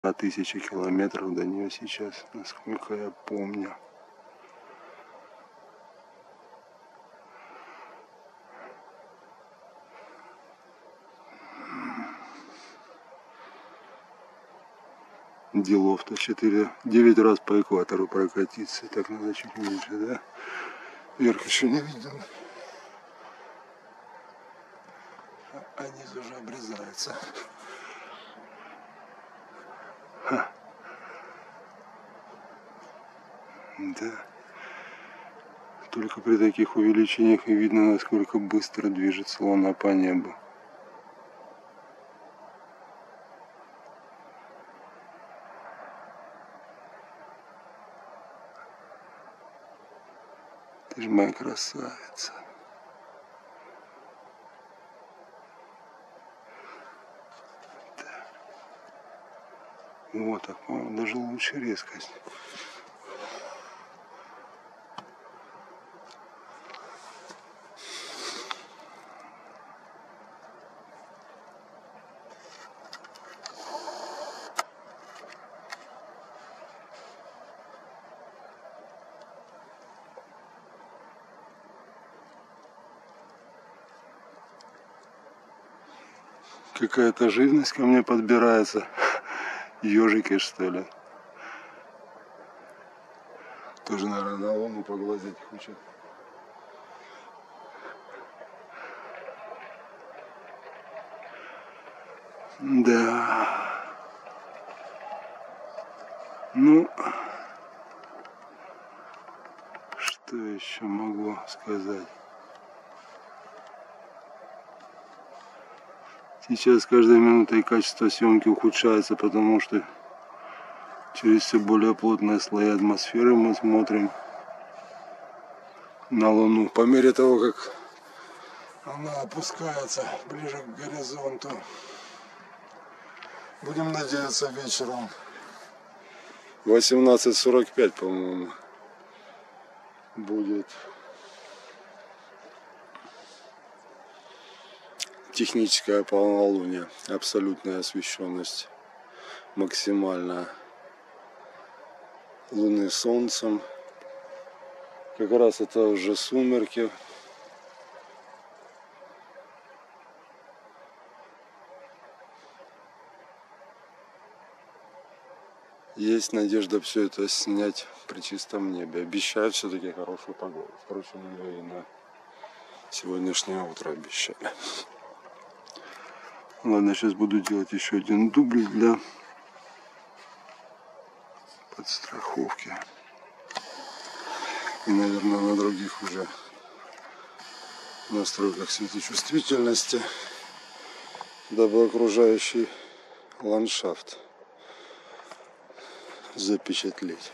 1000 километров до нее сейчас, насколько я помню. Делов-то 9 раз по экватору прокатиться. Так надо чуть меньше, да? Вверх еще не виден. А низ уже обрезается. Ха. Да. Только при таких увеличениях и видно, насколько быстро движется Луна по небу. Ты же моя красавица. Да. Вот так, по-моему, даже лучше резкость. Какая-то живность ко мне подбирается. Ежики, что ли. Тоже, наверное, на Луну поглазеть хочет. Да. Ну, что еще могу сказать? Сейчас с каждой минутой качество съемки ухудшается, потому что через все более плотные слои атмосферы мы смотрим на Луну. По мере того, как она опускается ближе к горизонту, будем надеяться, вечером 18:45, по-моему, будет техническое полнолуние, абсолютная освещенность максимальная Луны Солнцем. Как раз это уже сумерки. Есть надежда все это снять при чистом небе. Обещают все-таки хорошую погоду. Впрочем, ее и на сегодняшнее утро обещали. Ладно, сейчас буду делать еще один дубль для подстраховки. И, наверное, на других уже настройках светочувствительности, дабы окружающий ландшафт запечатлеть.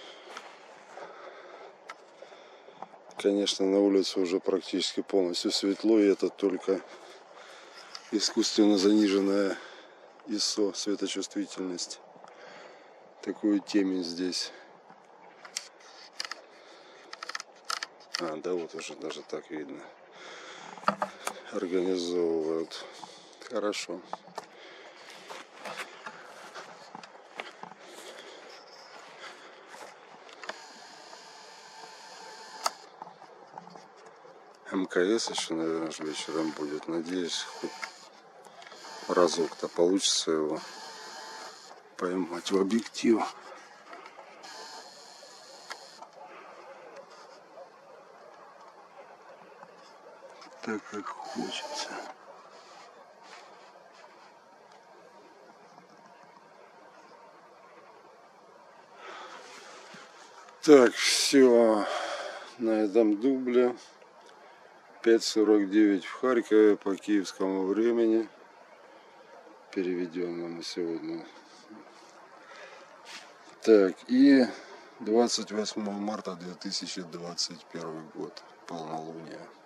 Конечно, на улице уже практически полностью светло, и это только искусственно заниженная ISO светочувствительность. Такую темень здесь. Да, вот уже даже так видно. Организовывают. Хорошо. МКС еще, наверное, вечером будет. Надеюсь, хоть разок-то получится его поймать в объектив. Так, как хочется. Так, все на этом дубле. 5:49 в Харькове по киевскому времени, переведенному сегодня. Так, и 28 марта 2021 год, полнолуние.